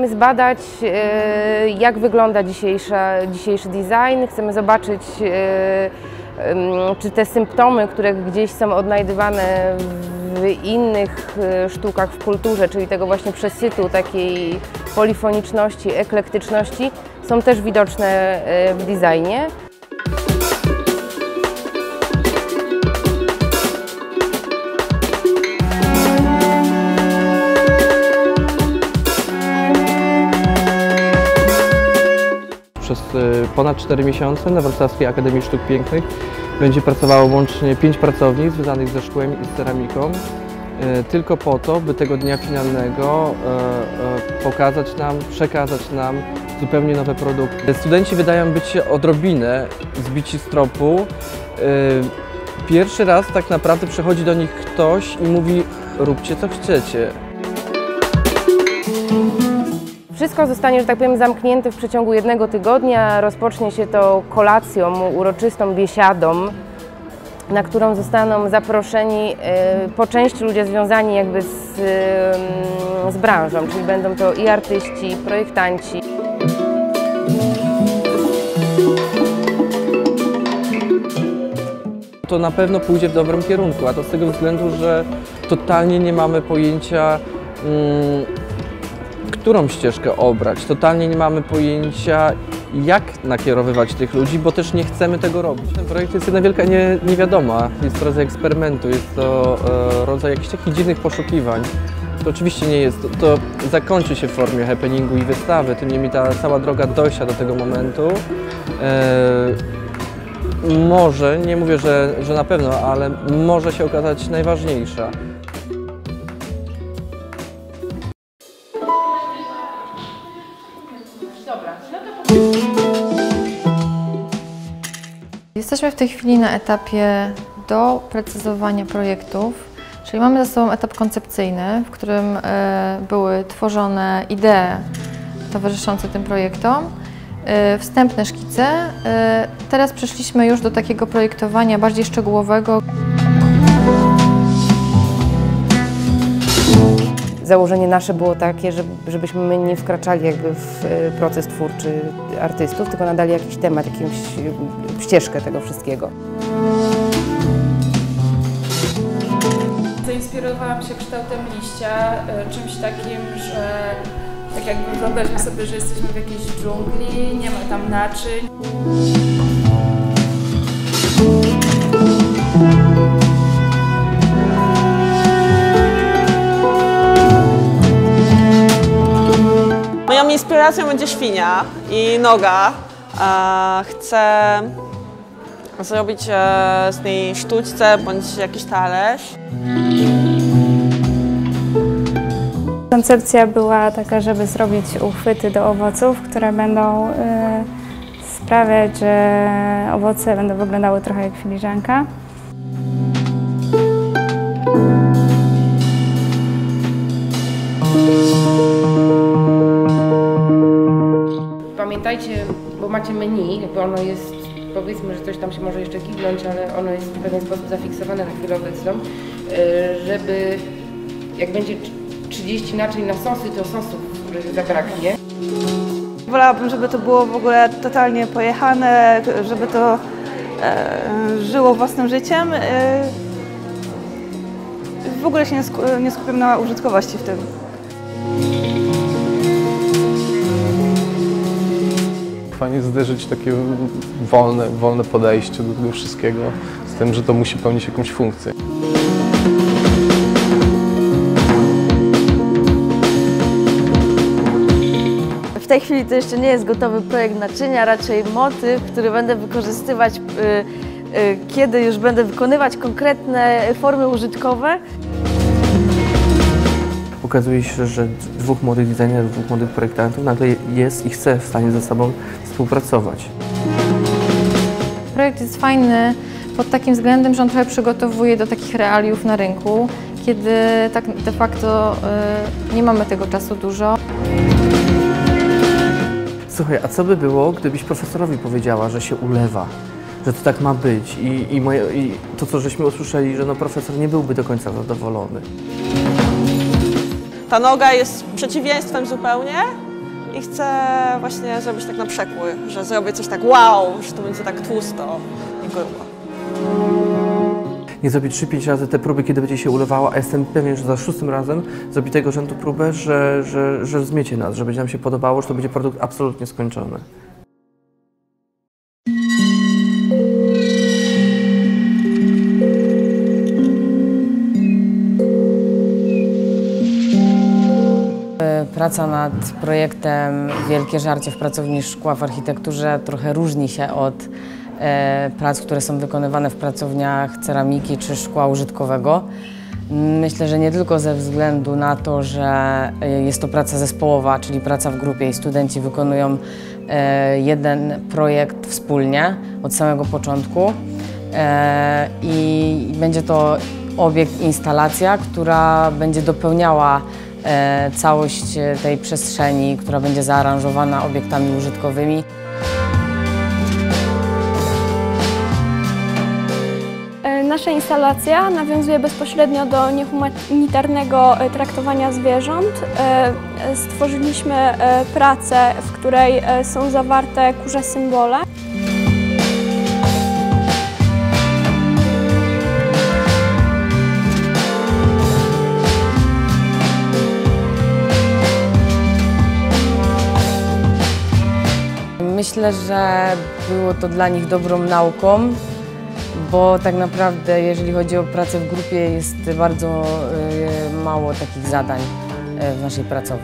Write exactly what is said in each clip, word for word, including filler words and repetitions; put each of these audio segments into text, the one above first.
chcemy zbadać, jak wygląda dzisiejsza, dzisiejszy design, chcemy zobaczyć, czy te symptomy, które gdzieś są odnajdywane w innych sztukach w kulturze, czyli tego właśnie przesytu, takiej polifoniczności, eklektyczności, są też widoczne w designie. Przez ponad cztery miesiące na Wrocławskiej Akademii Sztuk Pięknych będzie pracowało łącznie pięć pracowni związanych ze szkłem i z ceramiką, tylko po to, by tego dnia finalnego pokazać nam, przekazać nam zupełnie nowe produkty. Studenci wydają być odrobinę zbici z tropu. Pierwszy raz tak naprawdę przychodzi do nich ktoś i mówi: róbcie co chcecie. Wszystko zostanie, że tak powiem, zamknięte w przeciągu jednego tygodnia. Rozpocznie się to kolacją, uroczystą biesiadą, na którą zostaną zaproszeni po części ludzie związani jakby z, z branżą, czyli będą to i artyści, projektanci. To na pewno pójdzie w dobrym kierunku, a to z tego względu, że totalnie nie mamy pojęcia, mm, którą ścieżkę obrać. Totalnie nie mamy pojęcia, jak nakierowywać tych ludzi, bo też nie chcemy tego robić. Ten projekt jest jedna wielka nie, niewiadoma, jest to rodzaj eksperymentu, jest to e, rodzaj jakichś takich dziwnych poszukiwań. To oczywiście nie jest, to, to zakończy się w formie happeningu i wystawy, tym niemniej ta cała droga dojścia do tego momentu e, może, nie mówię, że, że na pewno, ale może się okazać najważniejsza. Jesteśmy w tej chwili na etapie doprecyzowania projektów, czyli mamy za sobą etap koncepcyjny, w którym były tworzone idee towarzyszące tym projektom, wstępne szkice. Teraz przeszliśmy już do takiego projektowania bardziej szczegółowego. Założenie nasze było takie, żebyśmy my nie wkraczali jakby w proces twórczy artystów, tylko nadali jakiś temat, jakąś ścieżkę tego wszystkiego. Zainspirowałam się kształtem liścia, czymś takim, że tak jakby wyobraźmy sobie, że jesteśmy w jakiejś dżungli, nie ma tam naczyń. Moją inspiracją będzie świnia i noga. Chcę zrobić z niej sztućce bądź jakiś talerz. Koncepcja była taka, żeby zrobić uchwyty do owoców, które będą y, sprawiać, że owoce będą wyglądały trochę jak filiżanka. Pamiętajcie, bo macie menu, jakby ono jest, powiedzmy, że coś tam się może jeszcze kiwnąć, ale ono jest w pewien sposób zafiksowane na chwilę obecną, żeby jak będzie trzydzieści naczyń na sosy, to sosów zabraknie. Wolałabym, żeby to było w ogóle totalnie pojechane, żeby to e, żyło własnym życiem. E, w ogóle się nie, sku, nie skupiam na użytkowości w tym. Fajnie zderzyć takie wolne, wolne podejście do tego wszystkiego z tym, że to musi pełnić jakąś funkcję. W tej chwili to jeszcze nie jest gotowy projekt naczynia, raczej motyw, który będę wykorzystywać, y, y, kiedy już będę wykonywać konkretne formy użytkowe. Okazuje się, że dwóch młodych designerów, dwóch młodych projektantów nagle jest i chce w stanie ze sobą współpracować. Projekt jest fajny pod takim względem, że on trochę przygotowuje do takich realiów na rynku, kiedy tak de facto y, nie mamy tego czasu dużo. Słuchaj, a co by było, gdybyś profesorowi powiedziała, że się ulewa, że to tak ma być i, i, moje, i to, co żeśmy usłyszeli, że no profesor nie byłby do końca zadowolony. Ta noga jest przeciwieństwem zupełnie i chcę właśnie zrobić tak na przekór, że zrobię coś tak wow, że to będzie tak tłusto i grubo. Nie zrobi trzy pięć razy te próby, kiedy będzie się ulewała, a jestem pewien, że za szóstym razem zrobi tego rzędu próbę, że, że, że zmiecie nas, że będzie nam się podobało, że to będzie produkt absolutnie skończony. Praca nad projektem Wielkie Żarcie w pracowni szkła w architekturze trochę różni się od e, prac, które są wykonywane w pracowniach ceramiki czy szkła użytkowego. Myślę, że nie tylko ze względu na to, że jest to praca zespołowa, czyli praca w grupie i studenci wykonują e, jeden projekt wspólnie od samego początku e, i będzie to obiekt, instalacja, która będzie dopełniała E, całość tej przestrzeni, która będzie zaaranżowana obiektami użytkowymi. Nasza instalacja nawiązuje bezpośrednio do niehumanitarnego traktowania zwierząt. Stworzyliśmy pracę, w której są zawarte kurze symbole. Myślę, że było to dla nich dobrą nauką, bo tak naprawdę jeżeli chodzi o pracę w grupie jest bardzo mało takich zadań w naszej pracowni.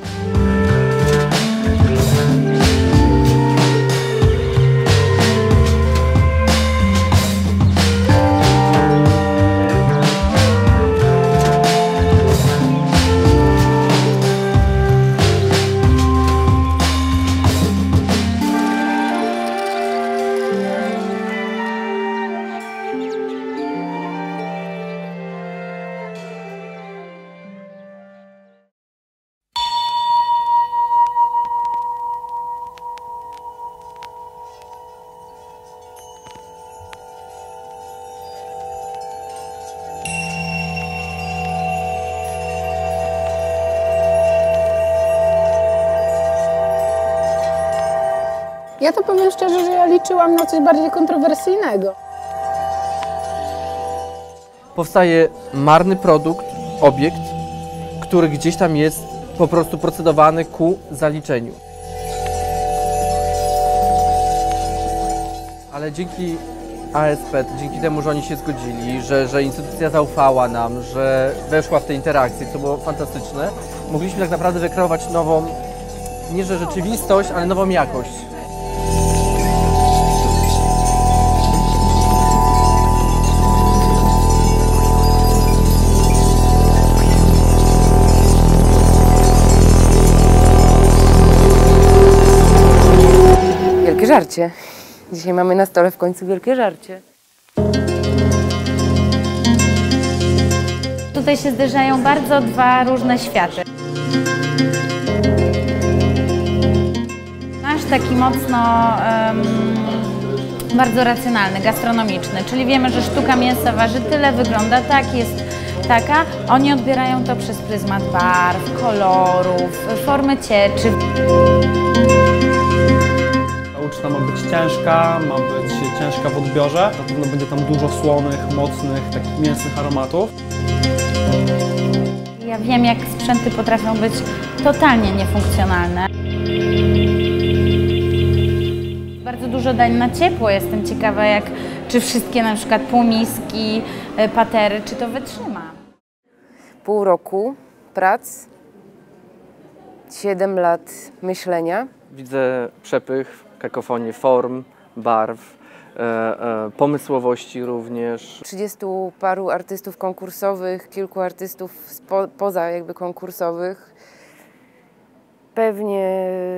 Ja to powiem szczerze, że ja liczyłam na coś bardziej kontrowersyjnego. Powstaje marny produkt, obiekt, który gdzieś tam jest po prostu procedowany ku zaliczeniu. Ale dzięki A S P, dzięki temu, że oni się zgodzili, że, że instytucja zaufała nam, że weszła w te interakcje, co było fantastyczne, mogliśmy tak naprawdę wykreować nową, nie że rzeczywistość, ale nową jakość. Wielkie żarcie. Dzisiaj mamy na stole w końcu wielkie żarcie. Tutaj się zderzają bardzo dwa różne światy. Nasz taki mocno um, bardzo racjonalny, gastronomiczny, czyli wiemy, że sztuka mięsa waży tyle, wygląda tak, jest taka. Oni odbierają to przez pryzmat barw, kolorów, formy cieczy. Uczta ma być ciężka, ma być ciężka w odbiorze. Na pewno będzie tam dużo słonych, mocnych, takich mięsnych aromatów. Ja wiem, jak sprzęty potrafią być totalnie niefunkcjonalne. Bardzo dużo dań na ciepło. Jestem ciekawa, jak, czy wszystkie na przykład półmiski, patery, czy to wytrzyma. Pół roku prac, siedem lat myślenia. Widzę przepych, kakofonię form, barw, e, e, pomysłowości również. Trzydziestu paru artystów konkursowych, kilku artystów spo, poza jakby konkursowych. Pewnie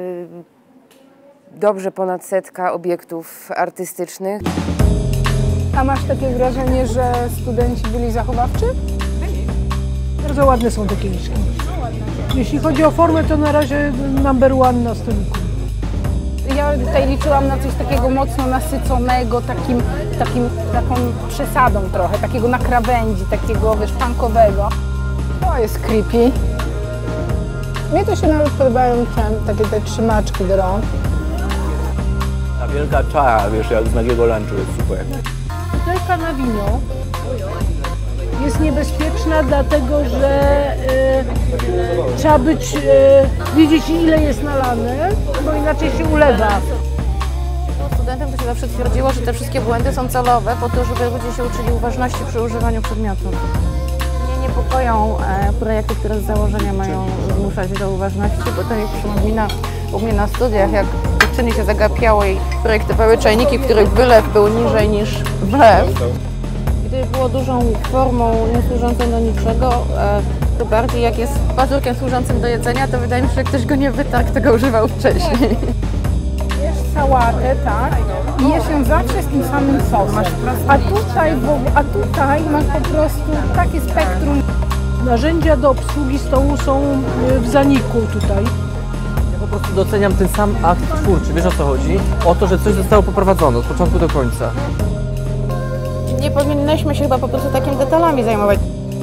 dobrze ponad setka obiektów artystycznych. A masz takie wrażenie, że studenci byli zachowawczy? Byli. Bardzo ładne są te kieliszki. Jeśli chodzi o formę, to na razie number one na stoliku. Ja tutaj liczyłam na coś takiego mocno nasyconego, takim, takim, taką przesadą trochę, takiego na krawędzi, takiego, wiesz, punkowego. To jest creepy. Mnie to się nawet podobają te, takie te trzymaczki do rąk. Ta wielka czara, wiesz, jak z nagiego lunchu jest super. Butelka na wino jest niebezpieczna, dlatego że y, trzeba być, y, wiedzieć ile jest nalane, bo inaczej się ulewa. Studentem to się zawsze twierdziło, że te wszystkie błędy są celowe po to, żeby ludzie się uczyli uważności przy używaniu przedmiotów. Mnie niepokoją e, projekty, które z założenia mają zmuszać do uważności, bo to mi przypomina u mnie na studiach, jak dziewczyny się zagapiały i projektowały czajniki, których wylew był niżej niż wlew. Gdyby było dużą formą niesłużącą do niczego, e, to bardziej jak jest pazurkiem służącym do jedzenia, to wydaje mi się, że ktoś go nie wytarł, kto go używał wcześniej. Jesz sałatę, tak? I jesz ją zawsze z tym samym sosem. A tutaj, bo, a tutaj masz po prostu takie spektrum. Narzędzia do obsługi stołu są y, w zaniku tutaj. Ja po prostu doceniam ten sam akt twórczy. Wiesz, o co chodzi? O to, że coś zostało poprowadzone od początku do końca. Nie powinnyśmy się chyba po prostu takimi detalami zajmować.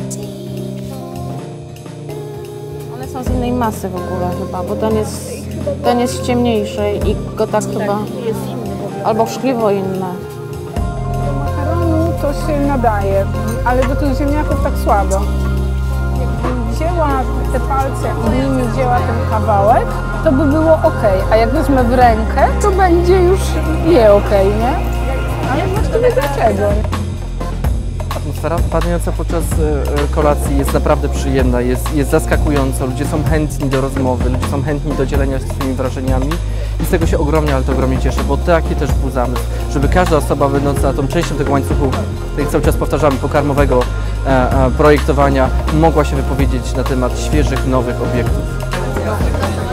One są z innej masy w ogóle chyba, bo ten jest, ten jest ciemniejszy i go tak chyba... Albo szkliwo inne. Do makaronu to się nadaje, ale do tych ziemniaków tak słabo. Jakbym wzięła te palce i nimi wzięła ten kawałek, to by było ok, a jak wezmę w rękę, to będzie już nie ok, nie? Ale właściwie dlaczego? Atmosfera panująca podczas kolacji jest naprawdę przyjemna, jest, jest zaskakująca, ludzie są chętni do rozmowy, ludzie są chętni do dzielenia się swoimi wrażeniami i z tego się ogromnie, ale to ogromnie cieszę, bo taki też był zamysł, żeby każda osoba będąca tą częścią tego łańcuchu, jak cały czas powtarzamy, pokarmowego e, e, projektowania, mogła się wypowiedzieć na temat świeżych, nowych obiektów.